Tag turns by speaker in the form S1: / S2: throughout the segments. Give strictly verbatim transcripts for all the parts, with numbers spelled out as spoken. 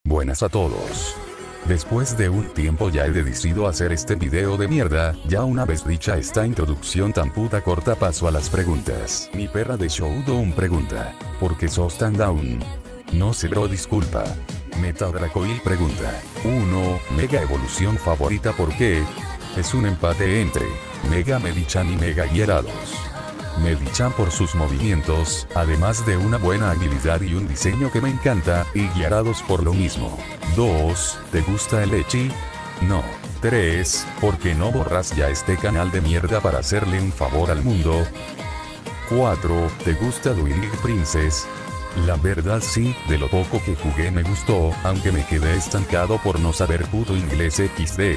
S1: Buenas a todos. Después de un tiempo ya he decidido hacer este video de mierda. Ya una vez dicha esta introducción tan puta corta, paso a las preguntas. Mi perra de Showdown pregunta: ¿por qué sos tan down? No sé bro, disculpa. Meta Dracoil pregunta: uno. Mega evolución favorita, ¿por qué? Es un empate entre Mega Medichan y Mega Gyarados. Medichan por sus movimientos, además de una buena habilidad y un diseño que me encanta, y Gyarados por lo mismo. dos. ¿Te gusta el Echi? No. tres. ¿Por qué no borras ya este canal de mierda para hacerle un favor al mundo? cuatro. ¿Te gusta Twilight Princess? La verdad sí, de lo poco que jugué me gustó, aunque me quedé estancado por no saber puto inglés equis de.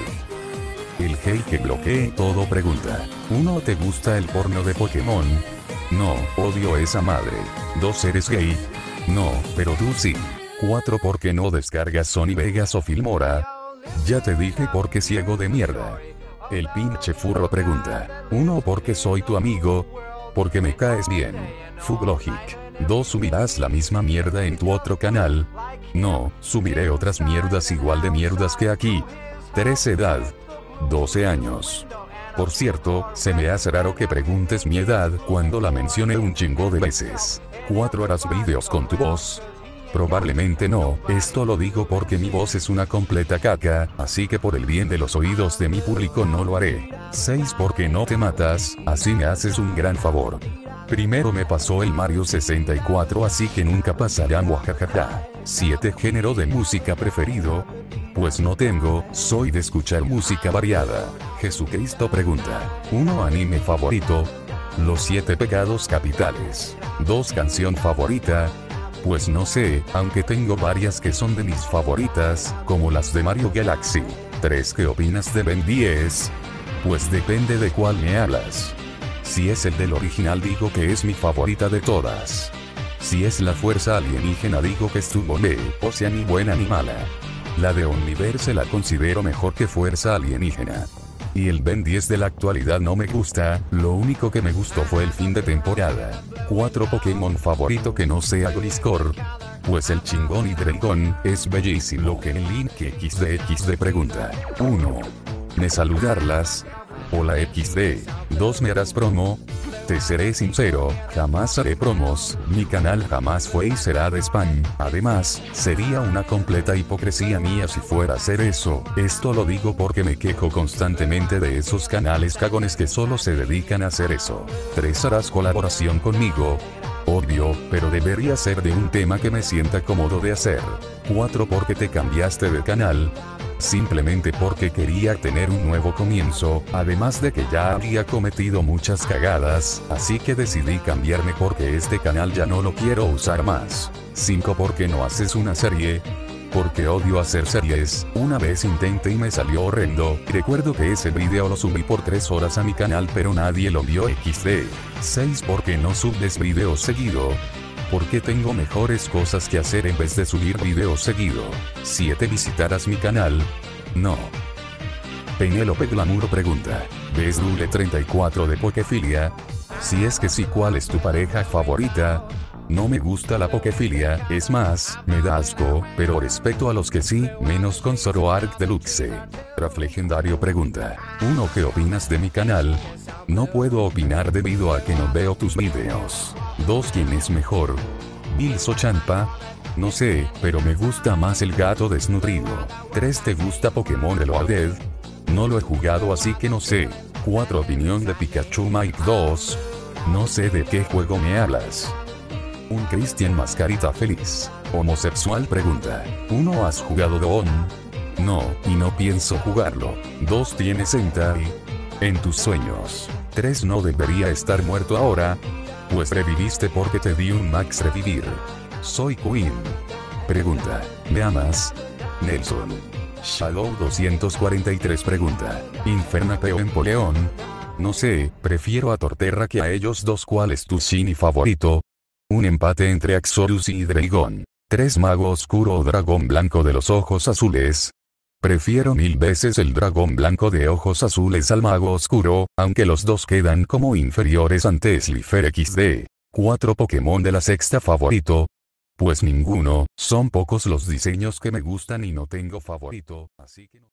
S1: El hey que bloquee todo pregunta: uno. ¿Te gusta el porno de Pokémon? No, odio esa madre. dos. ¿Eres gay? No, pero tú sí. cuatro. ¿Por qué no descargas Sony Vegas o Filmora? Ya te dije porque ciego de mierda. El pinche furro pregunta: uno. ¿Porque soy tu amigo? Porque me caes bien. Fuglogic. dos. ¿Subirás la misma mierda en tu otro canal? No, subiré otras mierdas igual de mierdas que aquí. tres. Edad: doce años. Por cierto, se me hace raro que preguntes mi edad cuando la mencioné un chingo de veces. cuatro. ¿Harás videos con tu voz? Probablemente no, esto lo digo porque mi voz es una completa caca, así que por el bien de los oídos de mi público no lo haré. seis. ¿Por qué no te matas? Así me haces un gran favor. Primero me pasó el Mario sesenta y cuatro, así que nunca pasará muajajaja. siete. ¿Género de música preferido? Pues no tengo, soy de escuchar música variada. Jesucristo pregunta: uno. ¿Anime favorito? Los siete pecados capitales. dos. ¿Canción favorita? Pues no sé, aunque tengo varias que son de mis favoritas, como las de Mario Galaxy. tres. ¿Qué opinas de Ben diez? Pues depende de cuál me hablas. Si es el del original digo que es mi favorita de todas. Si es la fuerza alienígena digo que estuvo le, o sea ni buena ni mala. La de Omniverse la considero mejor que fuerza alienígena. Y el Ben diez de la actualidad no me gusta, lo único que me gustó fue el fin de temporada. cuatro. ¿Pokémon favorito que no sea Gliscor? Pues el chingón y Dragon es bellísimo. Lo que el link equis de equis de pregunta: uno. ¿Me saludarlas? Hola equis de. dos. ¿Me harás promo? Te seré sincero, jamás haré promos, mi canal jamás fue y será de spam. Además, sería una completa hipocresía mía si fuera a hacer eso. Esto lo digo porque me quejo constantemente de esos canales cagones que solo se dedican a hacer eso. tres. ¿Harás colaboración conmigo? Obvio, pero debería ser de un tema que me sienta cómodo de hacer. cuatro. ¿Por qué te cambiaste de canal? Simplemente porque quería tener un nuevo comienzo, además de que ya había cometido muchas cagadas, así que decidí cambiarme porque este canal ya no lo quiero usar más. cinco. ¿Por qué no haces una serie? Porque odio hacer series, una vez intenté y me salió horrendo. Recuerdo que ese video lo subí por tres horas a mi canal pero nadie lo vio equis de. seis. ¿Por qué no subes videos seguido? Porque tengo mejores cosas que hacer en vez de subir videos seguido. siete. ¿Visitarás mi canal? No. Penélope Glamour pregunta: ¿ves Rule treinta y cuatro de Pokefilia? Si es que sí, ¿cuál es tu pareja favorita? No me gusta la pokefilia, es más, me da asco, pero respeto a los que sí, menos con Zoroark Deluxe. Raf Legendario pregunta: uno. ¿Qué opinas de mi canal? No puedo opinar debido a que no veo tus videos. dos. ¿Quién es mejor? Bills o Champa? No sé, pero me gusta más el gato desnutrido. tres. ¿Te gusta Pokémon Reloaded? No lo he jugado así que no sé. cuatro. Opinión de Pikachu Mike dos. No sé de qué juego me hablas. Un Cristian Mascarita feliz. Homosexual pregunta: uno. ¿Has jugado Dawn? No, y no pienso jugarlo. dos. ¿Tienes Sentai? En tus sueños. tres. ¿No debería estar muerto ahora? Pues reviviste porque te di un max revivir. Soy Queen. Pregunta: ¿me amas? Nelson. Shadow doscientos cuarenta y tres pregunta: ¿Infernate o Empoleón? No sé, prefiero a Torterra que a ellos dos. ¿Cuál es tu shiny favorito? Un empate entre Axorus y Dragon. tres. ¿Mago oscuro o dragón blanco de los ojos azules? Prefiero mil veces el dragón blanco de ojos azules al mago oscuro, aunque los dos quedan como inferiores ante Slifer equis de. cuatro. Pokémon de la sexta favorito. Pues ninguno, son pocos los diseños que me gustan y no tengo favorito, así que no.